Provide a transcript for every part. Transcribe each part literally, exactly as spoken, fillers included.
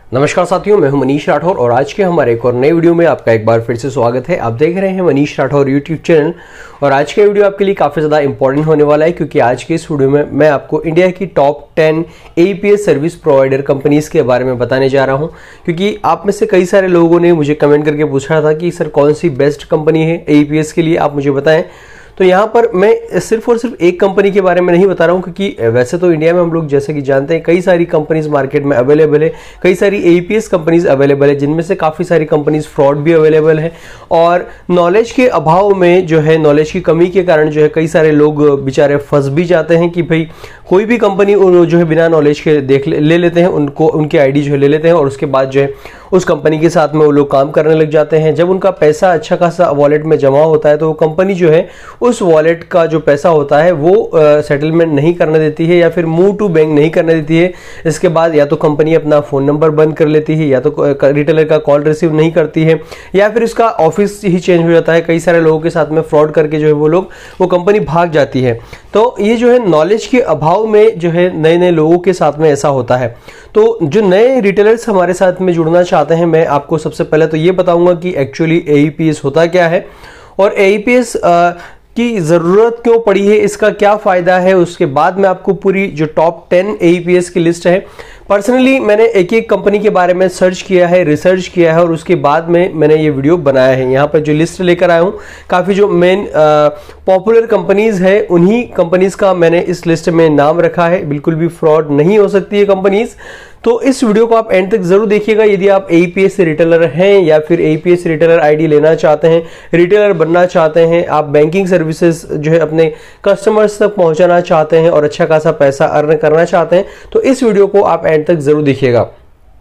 नमस्कार साथियों, मैं हूं मनीष राठौर और आज के हमारे एक और नए वीडियो में आपका एक बार फिर से स्वागत है। आप देख रहे हैं मनीष राठौर यूट्यूब चैनल और आज का वीडियो आपके लिए काफ़ी ज़्यादा इंपॉर्टेंट होने वाला है, क्योंकि आज के इस वीडियो में मैं आपको इंडिया की top ten AEPS service provider companies के बारे में बताने जा रहा हूं। क्योंकि आप में से कई सारे लोगों ने मुझे कमेंट करके पूछा था कि सर कौन सी बेस्ट कंपनी है एईपीएस के लिए, आप मुझे बताएं। तो यहाँ पर मैं सिर्फ और सिर्फ एक कंपनी के बारे में नहीं बता रहा हूँ, क्योंकि वैसे तो इंडिया में हम लोग जैसे कि जानते हैं कई सारी कंपनीज मार्केट में अवेलेबल है, कई सारी एईपीएस कंपनीज अवेलेबल है, जिनमें से काफ़ी सारी कंपनीज फ्रॉड भी अवेलेबल है। और नॉलेज के अभाव में जो है, नॉलेज की कमी के कारण जो है कई सारे लोग बेचारे फंस भी जाते हैं कि भाई कोई भी कंपनी जो है बिना नॉलेज के देख ले, ले लेते हैं, उनको उनकी आईडी जो है ले लेते हैं और उसके बाद जो है उस कंपनी के साथ में वो लोग काम करने लग जाते हैं। जब उनका पैसा अच्छा खासा वॉलेट में जमा होता है तो वो कंपनी जो है उस वॉलेट का जो पैसा होता है वो सेटलमेंट नहीं करने देती है या फिर मूव टू बैंक नहीं करने देती है। इसके बाद या तो कंपनी अपना फ़ोन नंबर बंद कर लेती है, या तो रिटेलर का कॉल रिसीव नहीं करती है, या फिर उसका ऑफिस ही चेंज हो जाता है। कई सारे लोगों के साथ में फ्रॉड करके जो है वो लोग वो कंपनी भाग जाती है। तो ये जो है नॉलेज के अभाव में जो है नए नए लोगों के साथ में ऐसा होता है। तो जो नए रिटेलर्स हमारे साथ में जुड़ना चाहते हैं, मैं आपको सबसे पहले तो ये बताऊंगा कि एक्चुअली एईपीएस होता क्या है और एईपीएस की ज़रूरत क्यों पड़ी है, इसका क्या फ़ायदा है। उसके बाद में आपको पूरी जो टॉप टेन एईपीएस की लिस्ट है, पर्सनली मैंने एक एक कंपनी के बारे में सर्च किया है, रिसर्च किया है और उसके बाद में मैंने ये वीडियो बनाया है। यहाँ पर जो लिस्ट लेकर आया हूँ, काफ़ी जो मेन पॉपुलर कंपनीज़ है उन्हीं कंपनीज़ का मैंने इस लिस्ट में नाम रखा है। बिल्कुल भी फ्रॉड नहीं हो सकती है कंपनीज़। तो इस वीडियो को आप एंड तक जरूर देखिएगा। यदि आप एईपीएस रिटेलर हैं या फिर एईपीएस रिटेलर आईडी लेना चाहते हैं, रिटेलर बनना चाहते हैं, आप बैंकिंग सर्विसेज जो है अपने कस्टमर्स तक पहुंचाना चाहते हैं और अच्छा खासा पैसा अर्न करना चाहते हैं, तो इस वीडियो को आप एंड तक जरूर देखिएगा।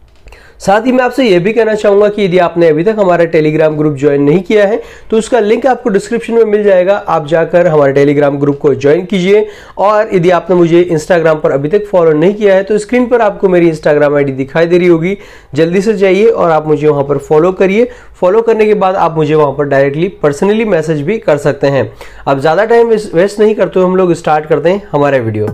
साथ ही मैं आपसे यह भी कहना चाहूंगा कि यदि आपने अभी तक हमारा टेलीग्राम ग्रुप ज्वाइन नहीं किया है तो उसका लिंक आपको डिस्क्रिप्शन में मिल जाएगा। आप जाकर हमारे टेलीग्राम ग्रुप को ज्वाइन कीजिए। और यदि आपने मुझे इंस्टाग्राम पर अभी तक फॉलो नहीं किया है तो स्क्रीन पर आपको मेरी इंस्टाग्राम आईडी दिखाई दे रही होगी, जल्दी से जाइए और आप मुझे वहां पर फॉलो करिए। फॉलो करने के बाद आप मुझे वहां पर डायरेक्टली पर्सनली मैसेज भी कर सकते हैं। अब ज्यादा टाइम वेस्ट नहीं करते हम लोग स्टार्ट करते हैं हमारा वीडियो।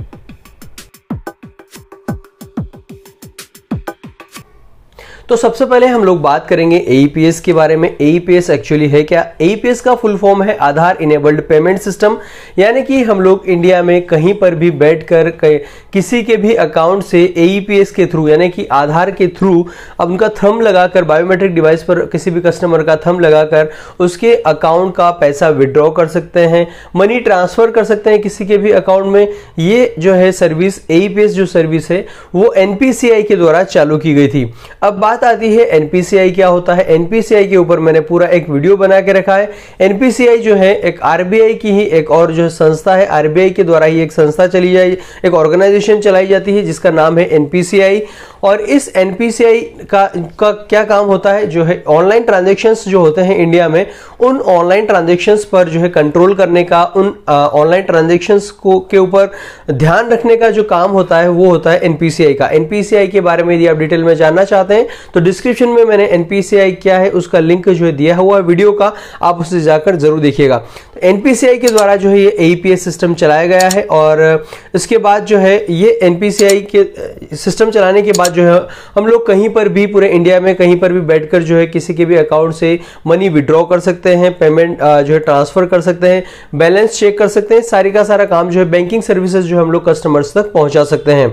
तो सबसे पहले हम लोग बात करेंगे एईपीएस के बारे में। एईपीएस एक्चुअली है क्या? एईपीएस का फुल फॉर्म है आधार इनेबल्ड पेमेंट सिस्टम, यानी कि हम लोग इंडिया में कहीं पर भी बैठकर किसी के भी अकाउंट से एईपीएस के थ्रू, यानी कि आधार के थ्रू अब उनका थंब लगाकर, बायोमेट्रिक डिवाइस पर किसी भी कस्टमर का थंब लगाकर उसके अकाउंट का पैसा विड्रॉ कर सकते हैं, मनी ट्रांसफर कर सकते हैं किसी के भी अकाउंट में। ये जो है सर्विस, एईपीएस जो सर्विस है वो एनपीसीआई के द्वारा चालू की गई थी। अब बात आती है एनपीसीआई क्या होता है। एनपीसीआई के ऊपर मैंने पूरा एक वीडियो बना के रखा है। एनपीसीआई जो है एक आरबीआई की ही एक और जो संस्था है, आरबीआई के द्वारा ही एक संस्था चली जाए, एक ऑर्गेनाइजेशन चलाई जाती है जिसका नाम है एनपीसीआई। और इस एनपीसीआई का, का क्या काम होता है, जो है ऑनलाइन ट्रांजैक्शंस जो होते हैं इंडिया में, उन ऑनलाइन ट्रांजैक्शंस पर जो है कंट्रोल करने का, उन ऑनलाइन ट्रांजैक्शंस को के ऊपर ध्यान रखने का जो काम होता है वो होता है एनपीसीआई का। एनपीसीआई के बारे में यदि आप डिटेल में जानना चाहते हैं तो डिस्क्रिप्शन में मैंने एनपीसीआई क्या है उसका लिंक जो है दिया हुआ है वीडियो का, आप उसे जाकर जरूर देखिएगा। एनपीसीआई के द्वारा जो है ये एईपीएस सिस्टम चलाया गया है और इसके बाद जो है ये एनपीसीआई के सिस्टम चलाने के बाद जो है हम लोग कहीं पर भी, पूरे इंडिया में कहीं पर भी बैठकर जो है किसी के भी अकाउंट से मनी विड्रॉ कर सकते हैं, पेमेंट जो है ट्रांसफर कर सकते हैं, बैलेंस चेक कर सकते हैं, सारी का सारा काम जो है बैंकिंग सर्विसेज जो हम लोग कस्टमर्स तक पहुंचा सकते हैं।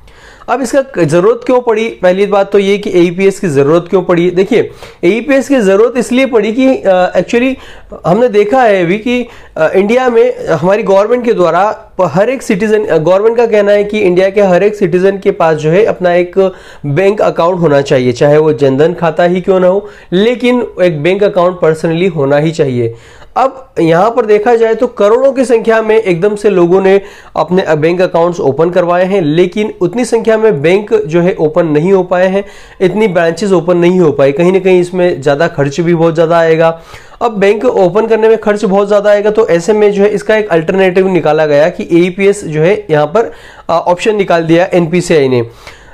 अब इसका जरूरत क्यों पड़ी? पहली बात तो ये कि एईपीएस की जरूरत क्यों पड़ी। देखिए, एईपीएस की जरूरत इसलिए पड़ी कि एक्चुअली हमने देखा है अभी कि आ, इंडिया में हमारी गवर्नमेंट के द्वारा हर एक सिटीजन, गवर्नमेंट का कहना है कि इंडिया के हर एक सिटीजन के पास जो है अपना एक बैंक अकाउंट होना चाहिए, चाहे वो जनधन खाता ही क्यों ना हो, लेकिन एक बैंक अकाउंट पर्सनली होना ही चाहिए। अब यहां पर देखा जाए तो करोड़ों की संख्या में एकदम से लोगों ने अपने बैंक अकाउंट्स ओपन करवाए हैं, लेकिन उतनी संख्या में बैंक जो है ओपन नहीं हो पाए हैं, इतनी ब्रांचेस ओपन नहीं हो पाई। कहीं ना कहीं इसमें ज़्यादा खर्च भी बहुत ज़्यादा आएगा। अब बैंक ओपन करने में खर्च बहुत ज़्यादा आएगा, तो ऐसे में जो है इसका एक अल्टरनेटिव निकाला गया कि एईपीएस जो है यहाँ पर ऑप्शन निकाल दिया एनपीसीआई ने।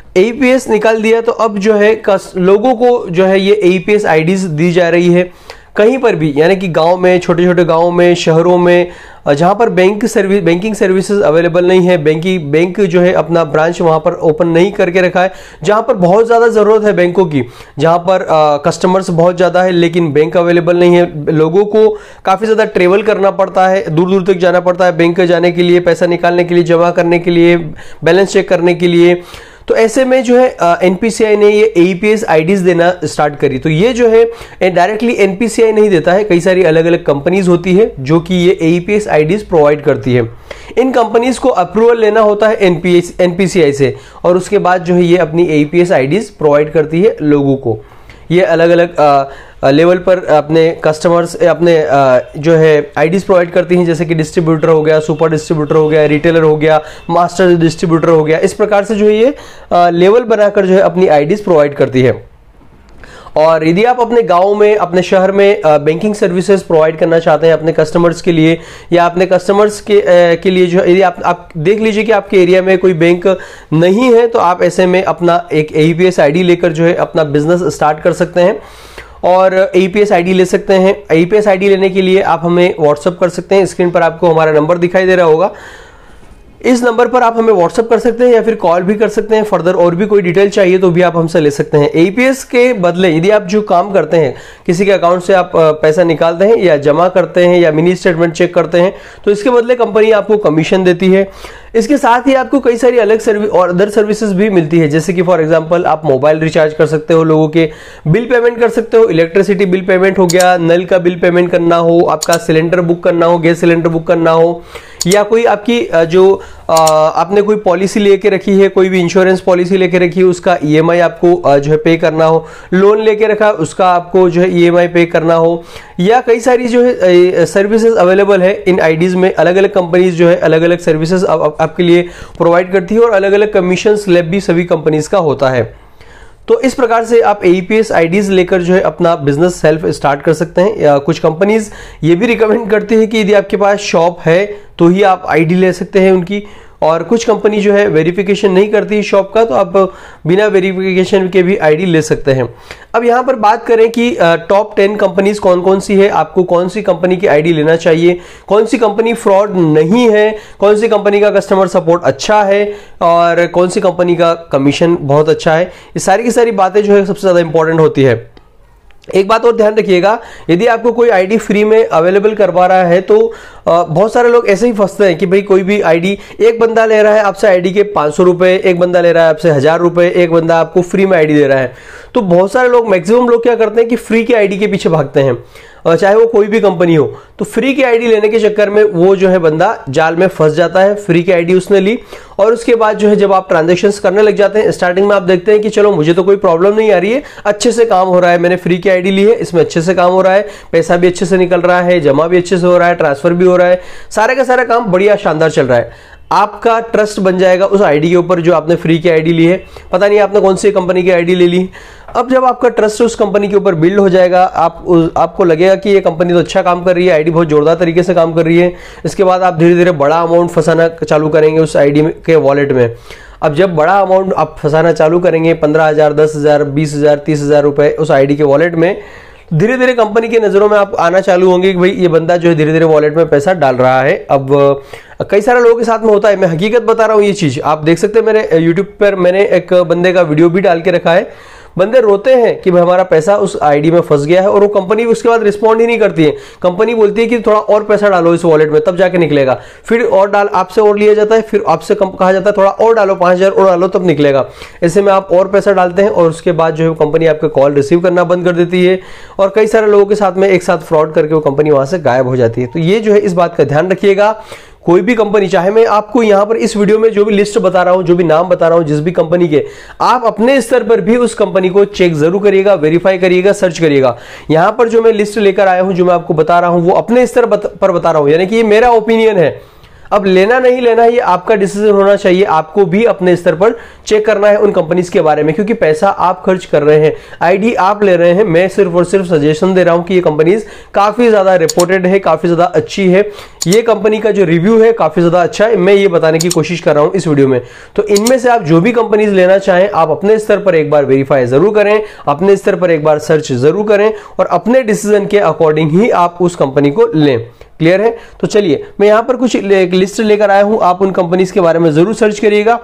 एईपीएस निकाल दिया तो अब जो है लोगों को जो है ये एईपीएस आईडीज दी जा रही है। कहीं पर भी, यानी कि गांव में, छोटे छोटे गांव में, शहरों में, जहां पर bank service banking services available नहीं है, बैंकी बैंक जो है अपना ब्रांच वहां पर ओपन नहीं करके रखा है, जहां पर बहुत ज़्यादा ज़रूरत है बैंकों की, जहां पर कस्टमर्स बहुत ज़्यादा है लेकिन बैंक अवेलेबल नहीं है, लोगों को काफ़ी ज़्यादा ट्रेवल करना पड़ता है, दूर दूर तक जाना पड़ता है बैंक जाने के लिए, पैसा निकालने के लिए, जमा करने के लिए, बैलेंस चेक करने के लिए। तो ऐसे में जो है एनपीसीआई ने ये एईपीएस आईडीज देना स्टार्ट करी। तो ये जो है डायरेक्टली एनपीसीआई नहीं देता है, कई सारी अलग अलग कंपनीज होती है जो कि ये एईपीएस आईडीज प्रोवाइड करती है। इन कंपनीज को अप्रूवल लेना होता है एनपीएस एनपीसीआई से, और उसके बाद जो है ये अपनी एईपीएस आईडीज प्रोवाइड करती है लोगों को। ये अलग अलग लेवल पर अपने कस्टमर्स अपने जो है आईडीज प्रोवाइड करती हैं, जैसे कि डिस्ट्रीब्यूटर हो गया, सुपर डिस्ट्रीब्यूटर हो गया, रिटेलर हो गया, मास्टर डिस्ट्रीब्यूटर हो गया। इस प्रकार से जो है ये लेवल बनाकर जो है अपनी आईडीज प्रोवाइड करती है। और यदि आप अपने गांव में, अपने शहर में बैंकिंग सर्विसेज प्रोवाइड करना चाहते हैं अपने कस्टमर्स के लिए, या अपने कस्टमर्स के आ, के लिए जो यदि आप, आप देख लीजिए कि आपके एरिया में कोई बैंक नहीं है, तो आप ऐसे में अपना एक एईपीएस आईडी लेकर जो है अपना बिजनेस स्टार्ट कर सकते हैं और एईपीएस आईडी ले सकते हैं। एईपीएस आईडी लेने के लिए आप हमें व्हाट्सअप कर सकते हैं। स्क्रीन पर आपको हमारा नंबर दिखाई दे रहा होगा, इस नंबर पर आप हमें व्हाट्सअप कर सकते हैं या फिर कॉल भी कर सकते हैं। फर्दर और भी कोई डिटेल चाहिए तो भी आप हमसे ले सकते हैं। एईपीएस के बदले यदि आप जो काम करते हैं, किसी के अकाउंट से आप पैसा निकालते हैं या जमा करते हैं या मिनी स्टेटमेंट चेक करते हैं, तो इसके बदले कंपनी आपको कमीशन देती है। इसके साथ ही आपको कई सारी अलग सर्विस और अदर सर्विसेज भी मिलती है, जैसे कि फॉर एग्जांपल आप मोबाइल रिचार्ज कर सकते हो, लोगों के बिल पेमेंट कर सकते हो, इलेक्ट्रिसिटी बिल पेमेंट हो गया, नल का बिल पेमेंट करना हो, आपका सिलेंडर बुक करना हो, गैस सिलेंडर बुक करना हो, या कोई आपकी जो आपने कोई पॉलिसी लेके रखी है, कोई भी इंश्योरेंस पॉलिसी लेके रखी है, उसका ईएमआई आपको जो है पे करना हो, लोन लेके रखा है उसका आपको जो है ईएमआई पे करना हो, या कई सारी जो है सर्विसेज अवेलेबल है इन आईडीज में। अलग अलग कंपनीज जो है अलग अलग सर्विसेज आपके लिए प्रोवाइड करती है और अलग अलग कमीशन स्लैब भी सभी कंपनीज का होता है। तो इस प्रकार से आप एईपीएस आईडीज लेकर जो है अपना बिजनेस सेल्फ स्टार्ट कर सकते हैं। या कुछ कंपनीज ये भी रिकमेंड करती है कि यदि आपके पास शॉप है तो ही आप आईडी ले सकते हैं उनकी, और कुछ कंपनी जो है वेरिफिकेशन नहीं करती शॉप का, तो आप बिना वेरिफिकेशन के भी आईडी ले सकते हैं। अब यहाँ पर बात करें कि टॉप टेन कंपनीज कौन कौन सी है, आपको कौन सी कंपनी की आईडी लेना चाहिए, कौन सी कंपनी फ्रॉड नहीं है, कौन सी कंपनी का कस्टमर सपोर्ट अच्छा है और कौन सी कंपनी का कमीशन बहुत अच्छा है। ये सारी की सारी बातें जो है सबसे ज़्यादा इंपॉर्टेंट होती है। एक बात और ध्यान रखिएगा, यदि आपको कोई आईडी फ्री में अवेलेबल करवा रहा है तो बहुत सारे लोग ऐसे ही फंसते हैं कि भाई कोई भी आईडी, एक बंदा ले रहा है आपसे आईडी के पाँच सौ रुपए, एक बंदा ले रहा है आपसे हजार रुपए, एक बंदा आपको फ्री में आईडी दे रहा है। तो बहुत सारे लोग, मैक्सिमम लोग क्या करते हैं कि फ्री की आईडी के पीछे भागते हैं, चाहे वो कोई भी कंपनी हो। तो फ्री की आईडी लेने के चक्कर में वो जो है बंदा जाल में फंस जाता है। फ्री की आईडी उसने ली और उसके बाद जो है जब आप ट्रांजैक्शंस करने लग जाते हैं, स्टार्टिंग में आप देखते हैं कि चलो मुझे तो कोई प्रॉब्लम नहीं आ रही है, अच्छे से काम हो रहा है, मैंने फ्री की आईडी ली है, इसमें अच्छे से काम हो रहा है, पैसा भी अच्छे से निकल रहा है, जमा भी अच्छे से हो रहा है, ट्रांसफर भी हो रहा है, सारे का सारा काम बढ़िया शानदार चल रहा है। आपका ट्रस्ट बन जाएगा उस आईडी के ऊपर जो आपने फ्री की आईडी ली है। पता नहीं आपने कौन सी कंपनी की आईडी ले ली। अब जब आपका ट्रस्ट उस कंपनी के ऊपर बिल्ड हो जाएगा, आप आपको लगेगा कि ये कंपनी तो अच्छा काम कर रही है, आईडी बहुत जोरदार तरीके से काम कर रही है। इसके बाद आप धीरे धीरे बड़ा अमाउंट फंसाना चालू करेंगे उस आईडी के वॉलेट में। अब जब बड़ा अमाउंट आप फंसाना चालू करेंगे, पंद्रह हजार, दस हजार, बीस हजार, तीस हजार रुपए उस आईडी के वॉलेट में, धीरे धीरे कंपनी की नजरों में आप आना चालू होंगे कि भाई ये बंदा जो है धीरे धीरे वॉलेट में पैसा डाल रहा है। अब कई सारे लोगों के साथ में होता है, मैं हकीकत बता रहा हूँ, ये चीज आप देख सकते हैं। मेरे यूट्यूब पर मैंने एक बंदे का वीडियो भी डाल के रखा है। बंदे रोते हैं कि भाई हमारा पैसा उस आईडी में फंस गया है, और वो कंपनी उसके बाद रिस्पॉन्ड ही नहीं करती है। कंपनी बोलती है कि थोड़ा और पैसा डालो इस वॉलेट में, तब जाके निकलेगा। फिर और डाल आपसे और लिया जाता है, फिर आपसे कहा जाता है थोड़ा और डालो, पांच हजार और डालो तब निकलेगा। ऐसे में आप और पैसा डालते हैं और उसके बाद जो है कंपनी आपके कॉल रिसीव करना बंद कर देती है, और कई सारे लोगों के साथ में एक साथ फ्रॉड करके वो कंपनी वहां से गायब हो जाती है। तो ये जो है इस बात का ध्यान रखिएगा। कोई भी कंपनी, चाहे मैं आपको यहां पर इस वीडियो में जो भी लिस्ट बता रहा हूं, जो भी नाम बता रहा हूं, जिस भी कंपनी के, आप अपने स्तर पर भी उस कंपनी को चेक जरूर करिएगा, वेरीफाई करिएगा, सर्च करिएगा। यहां पर जो मैं लिस्ट लेकर आया हूं, जो मैं आपको बता रहा हूं, वो अपने स्तर पर बता रहा हूं, यानी कि ये मेरा ओपिनियन है। अब लेना नहीं लेना ये आपका डिसीजन होना चाहिए, आपको भी अपने स्तर पर चेक करना है उन कंपनीज के बारे में, क्योंकि पैसा आप खर्च कर रहे हैं, आईडी आप ले रहे हैं। मैं सिर्फ और सिर्फ सजेशन दे रहा हूं कि ये कंपनीज काफी ज्यादा रिपोर्टेड है, काफी ज्यादा अच्छी है, ये कंपनी का जो रिव्यू है काफी ज्यादा अच्छा है, मैं ये बताने की कोशिश कर रहा हूं इस वीडियो में। तो इनमें से आप जो भी कंपनीज लेना चाहें आप अपने स्तर पर एक बार वेरीफाई जरूर करें, अपने स्तर पर एक बार सर्च जरूर करें और अपने डिसीजन के अकॉर्डिंग ही आप उस कंपनी को लें। क्लियर है? तो चलिए मैं यहां पर कुछ एक लिस्ट लेकर आया हूं, आप उन कंपनीज के बारे में जरूर सर्च करिएगा।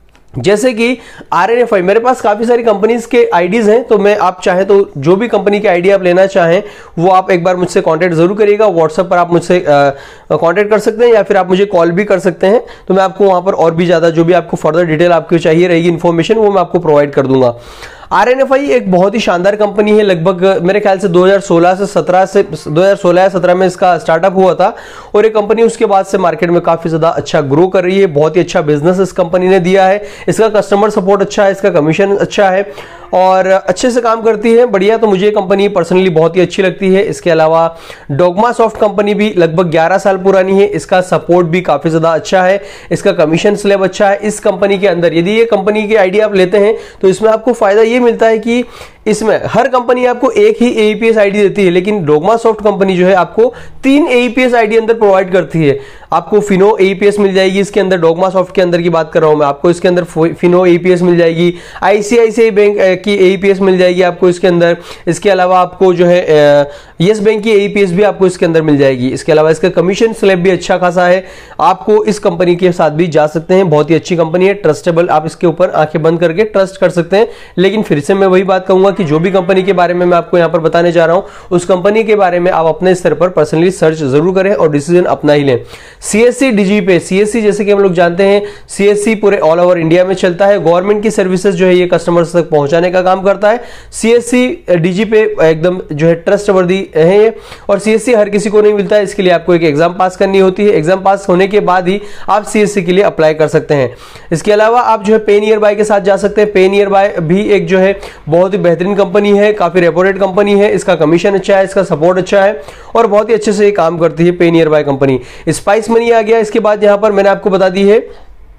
जैसे कि आर एन एफ आई, मेरे पास काफी सारी कंपनीज के आईडीज हैं, तो मैं आप चाहे तो जो भी कंपनी के आईडी आप लेना चाहें वो आप एक बार मुझसे कांटेक्ट जरूर करिएगा। व्हाट्सएप पर आप मुझसे कांटेक्ट कर सकते हैं या फिर आप मुझे कॉल भी कर सकते हैं, तो मैं आपको वहां पर और भी ज्यादा जो भी आपको फर्दर डिटेल आपको चाहिए रहेगी इन्फॉर्मेशन, वो मैं आपको प्रोवाइड कर दूंगा। आर एन एफ आई एक बहुत ही शानदार कंपनी है, लगभग मेरे ख्याल से दो हज़ार सोलह से सत्रह से दो हज़ार सोलह या सत्रह में इसका स्टार्टअप हुआ था और ये कंपनी उसके बाद से मार्केट में काफी ज्यादा अच्छा ग्रो कर रही है। बहुत ही अच्छा बिजनेस इस कंपनी ने दिया है, इसका कस्टमर सपोर्ट अच्छा है, इसका कमीशन अच्छा है और अच्छे से काम करती है, बढ़िया। तो मुझे कंपनी पर्सनली बहुत ही अच्छी लगती है। इसके अलावा डोगमा सॉफ्ट कंपनी भी लगभग ग्यारह साल पुरानी है, इसका सपोर्ट भी काफी ज्यादा अच्छा है, इसका कमीशन स्लैब अच्छा है। इस कंपनी के अंदर यदि ये कंपनी की आईडी आप लेते हैं तो इसमें आपको फायदा ये मिलता है कि इसमें हर कंपनी आपको एक ही एईपीएस आईडी देती है, लेकिन डोगमा सॉफ्ट कंपनी जो है आपको तीन एईपीएस आईडी अंदर प्रोवाइड करती है। आपको फिनो एईपीएस मिल जाएगी इसके अंदर, डोगमा सॉफ्ट के अंदर की बात कर रहा हूं मैं, आपको इसके अंदर फिनो एईपीएस मिल जाएगी, आईसीआईसीआई बैंक की एईपीएस मिल जाएगी आपको इसके अंदर। इसके अलावा आपको जो है यस बैंक की एईपीएस भी आपको इसके अंदर मिल जाएगी। इसके अलावा इसका कमीशन स्लैब भी अच्छा खासा है, आपको इस कंपनी के साथ भी जा सकते हैं। बहुत ही अच्छी कंपनी है, ट्रस्टेबल, आप इसके ऊपर आंखें बंद करके ट्रस्ट कर सकते हैं। लेकिन फिर से मैं वही बात कहूंगा कि जो भी कंपनी के बारे में मैं आपको यहां पर बताने जा रहा हूं उस कंपनी के बारे में आप अपने स्तर पर पर्सनली सर्च जरूर करें और डिसीजन अपना ही लें। सीएससी डीजीपे, सीएससी जैसे कि हम लोग जानते हैं सीएससी पूरे ऑल ओवर इंडिया में चलता है, गवर्नमेंट की सर्विसेज जो है ये कस्टमर्स तक पहुंचाने का काम करता है। सीएससी डीजीपे एकदम जो है ट्रस्टवर्दी है ये, और सीएससी हर किसी को नहीं मिलता है, इसके लिए आपको एक एग्जाम पास करनी होती है, एग्जाम पास होने के बाद ही आप सीएससी के लिए अप्लाई कर सकते हैं। इसके अलावा आप जो है पे नियर बाय के साथ जा सकते हैं। पे नियर बाय भी एक जो है बहुत ही बेहतरीन कंपनी है, काफी रेपोरेट कंपनी है, इसका कमीशन अच्छा है, इसका सपोर्ट अच्छा है और बहुत ही अच्छे से ये काम करती है PayNearby company. Spice Money आ गया, इसके बाद यहां पर मैंने आपको बता दी है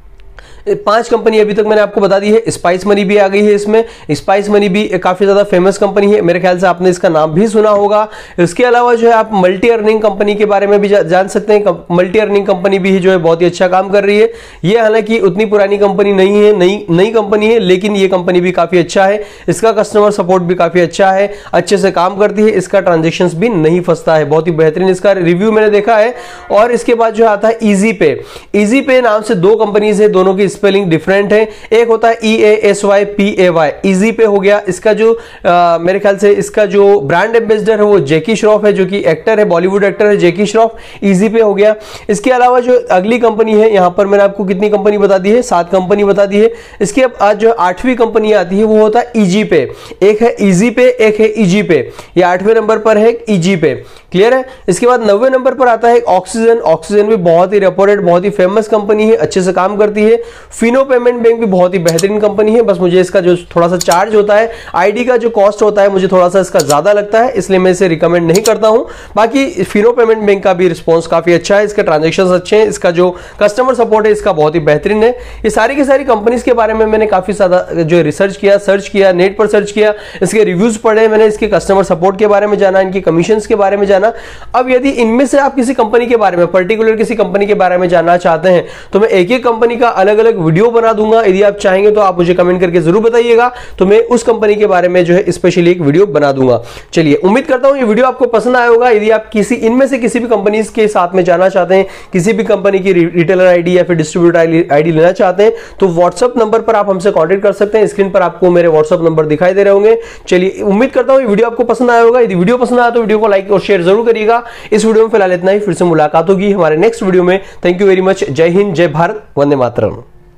पांच कंपनी अभी तक मैंने आपको बता दी है। स्पाइस मनी भी आ गई है इसमें, स्पाइस मनी भी काफी ज्यादा फेमस कंपनी है, मेरे ख्याल से आपने इसका नाम भी सुना होगा। इसके अलावा जो है आप मल्टी अर्निंग कंपनी के बारे में भी जा, जान सकते हैं। मल्टी अर्निंग कंपनी भी जो है बहुत ही अच्छा काम कर रही है। ये हालांकि उतनी पुरानी कंपनी नहीं है, नई नई कंपनी है, लेकिन ये कंपनी भी काफी अच्छा है, इसका कस्टमर सपोर्ट भी काफी अच्छा है, अच्छे से काम करती है, इसका ट्रांजेक्शन भी नहीं फंसता है, बहुत ही बेहतरीन इसका रिव्यू मैंने देखा है। और इसके बाद जो आता है इजी पे, इजी पे नाम से दो कंपनीज है, दोनों की स्पेलिंग डिफरेंट है। एक होता है E A S Y P A Y, easy pay हो गया। इसका जो आ, मेरे ख्याल से इसका जो ब्रांड एम्बेसडर है वो जैकी श्रॉफ है, जो कि एक्टर है, बॉलीवुड एक्टर है जैकी श्रॉफ, इजी पे हो गया। इसके अलावा जो अगली कंपनी है, यहां पर मैंने आपको कितनी कंपनी बता दी है, सात कंपनी बता दी है। इसके अब आज जो आठवीं कंपनी आती है वो होता है इजी पे। एक है इजी पे, एक है इजी पे, ये आठवें नंबर पर है इजी पे। क्लियर है? इसके बाद नब्बे नंबर पर आता है ऑक्सीजन। ऑक्सीजन भी बहुत ही रेपोरेट, बहुत ही फेमस कंपनी है, अच्छे से काम करती है। फिनो पेमेंट बैंक भी बहुत ही बेहतरीन कंपनी है, बस मुझे इसका जो थोड़ा सा चार्ज होता है, आईडी का जो कॉस्ट होता है, मुझे थोड़ा सा इसका ज्यादा लगता है, इसलिए मैं इसे रिकमेंड नहीं करता हूं। बाकी फिनो पेमेंट बैंक का भी रिस्पॉन्स काफी अच्छा है, इसके ट्रांजेक्शन अच्छे हैं, इसका जो कस्टमर सपोर्ट है इसका बहुत ही बेहतरीन है। ये सारी की सारी कंपनीज के बारे में मैंने काफी ज्यादा जो रिसर्च किया, सर्च किया, नेट पर सर्च किया, इसके रिव्यूज पढ़े, मैंने इसके कस्टमर सपोर्ट के बारे में जाना, इनकी कमीशंस के बारे में जाना। अब यदि इनमें से आप किसी कंपनी के बारे में, पर्टिकुलर किसी कंपनी के बारे में जानना चाहते हैं तो मैं एक एक कंपनी का अलग अलग वीडियो बना दूंगा। यदि आप चाहेंगे तो आप मुझे कमेंट करके जरूर बताइएगा, तो मैं उस कंपनी के बारे में जो है स्पेशली एक वीडियो बना दूंगा। चलिए, उम्मीद करता हूं ये वीडियो आपको पसंद आया होगा। यदि आप किसी इनमें से किसी भी कंपनी के साथ में जाना चाहते हैं, किसी भी कंपनी की रिटेलर आईडी या फिर डिस्ट्रीब्यूटर आईडी लेना चाहते हैं, तो व्हाट्सएप नंबर पर आप हमसे कॉन्टेक्ट कर सकते हैं। स्क्रीन पर आपको मेरे व्हाट्सएप नंबर दिखाई दे रहे होंगे। चलिए, उम्मीद करता हूं ये वीडियो आपको पसंद आया होगा। यदि वीडियो पसंद आया तो वीडियो को लाइक और शेयर जरूर करिएगा। इस वीडियो में फिलहाल इतना ही, फिर से मुलाकात होगी हमारे नेक्स्ट वीडियो में। Thank you very much. जय हिंद, जय भारत, वंदे मातरम।